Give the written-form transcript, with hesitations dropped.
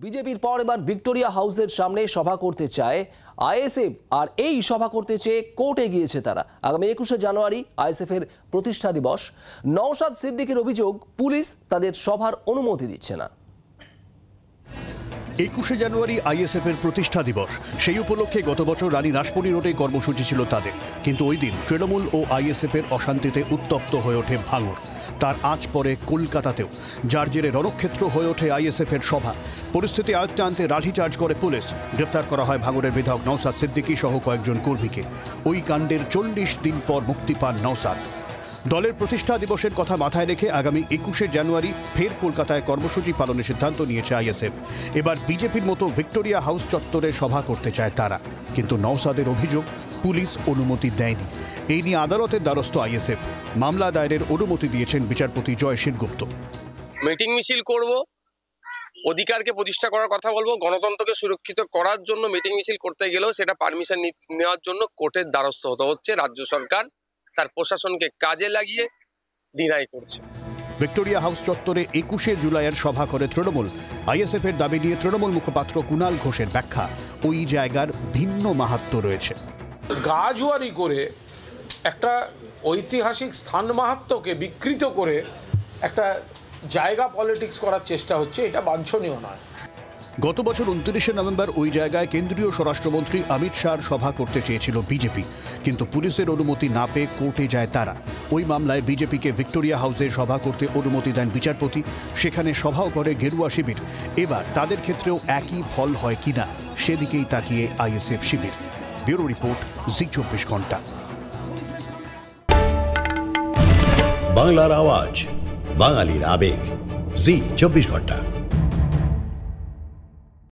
বিজেপির পর এবার ভিক্টোরিয়া হাউসের সামনে সভা করতে চায় আইএসএফ, আর এই সভা করতে চেয়ে কোর্টে গিয়েছে তারা। আগামী 21শে জানুয়ারি আইএসএফ এর প্রতিষ্ঠা দিবস। নওশাদ সিদ্দিকীর অভিযোগ, পুলিশ তাদের সভার অনুমতি দিচ্ছে না। 21শে জানুয়ারি আইএসএফ এর প্রতিষ্ঠা দিবস। সেই উপলক্ষে গত বছর রানী রাসমণি রোডে কর্মসূচি ছিল তাদের, কিন্তু ওই দিন তৃণমূল ও আইএসএফ এর অশান্তিতে উত্তপ্ত হয়ে ওঠে ভাঙড়। তার আঁচ পড়ে কলকাতাতেও, যার জেরে রণক্ষেত্র হয়ে ওঠে আইএসএফ এর সভা। পরিস্থিতি আয়ত্তে আনতে লাঠিচার্জ করে পুলিশ। গ্রেফতার করা হয় ভাঙড়ের বিধায়ক নওশাদ সিদ্দিকী সহ কয়েকজন কর্মীকে। ওই কাণ্ডের 40 দিন পর মুক্তি পান নওশাদ। দলের প্রতিষ্ঠা দিবসের কথা মাথায় রেখে আগামী 21শে জানুয়ারি ফের কলকাতায় কর্মসূচি পালনের সিদ্ধান্ত নিয়েছে আইএসএফ। এবার বিজেপির মতো ভিক্টোরিয়া হাউস চত্বরে সভা করতে চায় তারা, কিন্তু নওশাদের অভিযোগ পুলিশ অনুমতি দেয়নি। এই নিয়ে আদালতের দ্বারস্থ আইএসএফ। মামলা দায়েরের অনুমতি দিয়েছেন বিচারপতি জয় সেনগুপ্ত। মিটিং মিছিল করব, অধিকারকে প্রতিষ্ঠা করার কথা বলবো, গণতন্ত্রকে সুরক্ষিত করার জন্য মিটিং মিছিল করতে গেলেও সেটা পারমিশন নেওয়ার জন্য কোর্টের দ্বারস্থ হতে হচ্ছে। রাজ্য সরকার তার প্রশাসনকে কাজে লাগিয়ে ডিনাই করছে। ভিক্টোরিয়া হাউস চত্বরে 21শে জুলাইয়ের সভা করে তৃণমূল। আইএসএফ এর দাবি নিয়ে তৃণমূল মুখপাত্র কুণাল ঘোষের ব্যাখ্যা, ওই জায়গার ভিন্ন মাহাত্ম্য রয়েছে। গাজুয়ারি করে একটা ঐতিহাসিক স্থান মাহাত্ম্যকে বিকৃত করে একটা জায়গা পলিটিক্স করার চেষ্টা হচ্ছে, এটা বাঞ্ছনীয় নয়। গত বছর 29শে নভেম্বর ওই জায়গায় কেন্দ্রীয় স্বরাষ্ট্রমন্ত্রী অমিত শাহর সভা করতে চেয়েছিল বিজেপি, কিন্তু পুলিশের অনুমতি না পেয়ে কোর্টে যায় তারা। ওই মামলায় বিজেপিকে ভিক্টোরিয়া হাউসে সভা করতে অনুমতি দেন বিচারপতি। সেখানে সভাও করে গেরুয়া শিবির। এবার তাদের ক্ষেত্রেও একই ফল হয় কিনা সেদিকেই তাকিয়ে আইএসএফ শিবির। Bureau report, Zee 24 Ghanta. বাংলার আওয়াজ, বাঙালির আবেগ, জি 24 ঘন্টা।